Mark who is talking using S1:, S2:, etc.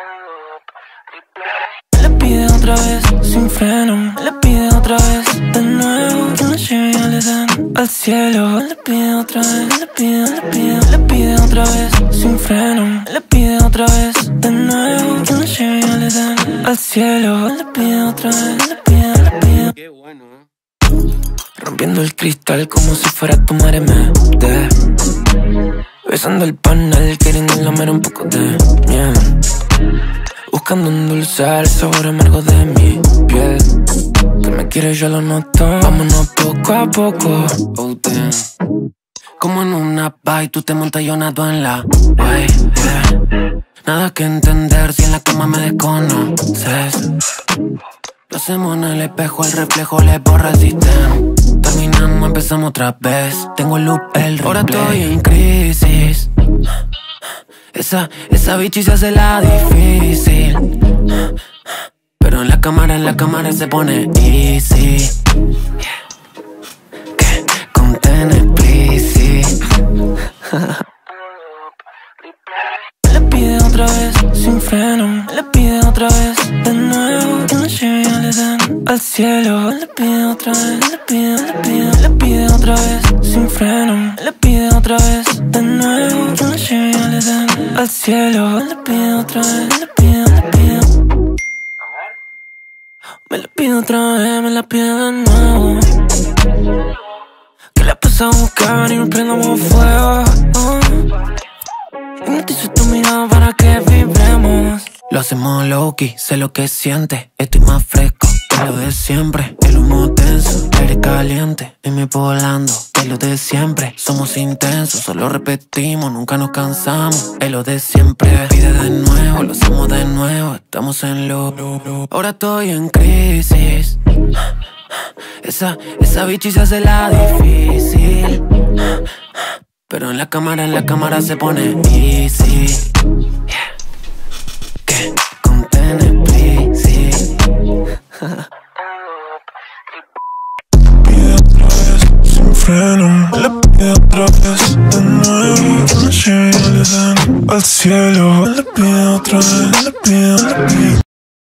S1: Le pide otra vez, sin freno. Le pide otra vez, de nuevo. Que me lleve al Edén, al cielo. Le pide otra vez, le pide otra vez, sin freno. Le pide otra vez, de nuevo. Que me lleve al Edén, al cielo. Le pide otra vez, le pide.
S2: Qué bueno,
S1: Rompiendo el cristal como si fuera tu madre mete. Besando el panal, queriendo lamer un poco de miel. Buscando endulzar el sabor amargo de mi piel. Que me quieres, yo lo noto. Vámonos poco a poco. Oh, damn. Como en una bike, tú te montas, yo nado en la way, yeah. Nada que entender si en la cama me desconoces. Lo hacemos en el espejo, el reflejo le borra el sistema. Terminamos, empezamos otra vez. Tengo el loop, el replay. Ahora estoy en crisis. Esa bichi se hace la difícil. Pero en la cámara se pone easy, yeah. Que conten explícit. Le pide otra vez, sin freno. Le pide otra vez, de nuevo. Que me lleve al Edén, al cielo. Le pide otra vez, le pide otra vez, sin freno. Le pide otra vez, de nuevo. Que me lleve al Edén, al cielo. Le pide otra vez, le pide. Me la pide otra vez, me la pide de nuevo. Que la puse a buscar y nos prendamos fuego. Hipnotizo tu mirada para que vibremos. Lo hacemos low-key, sé lo que siente. Estoy más fresco que lo de siempre. El humo tenso, el aire caliente y me volando. Es lo de siempre, somos intensos, solo repetimos, nunca nos cansamos. Es lo de siempre, pide de nuevo, lo hacemos de nuevo. Estamos en lo. Ahora estoy en crisis. Esa bichi se hace la difícil. Pero en la cámara se pone easy, yeah. Que conten explícit.
S3: Pide otra vez, sin freno. Le pide otra vez, de nuevo. Que me lleve al Edén, al cielo. Le pide otra vez, le pide.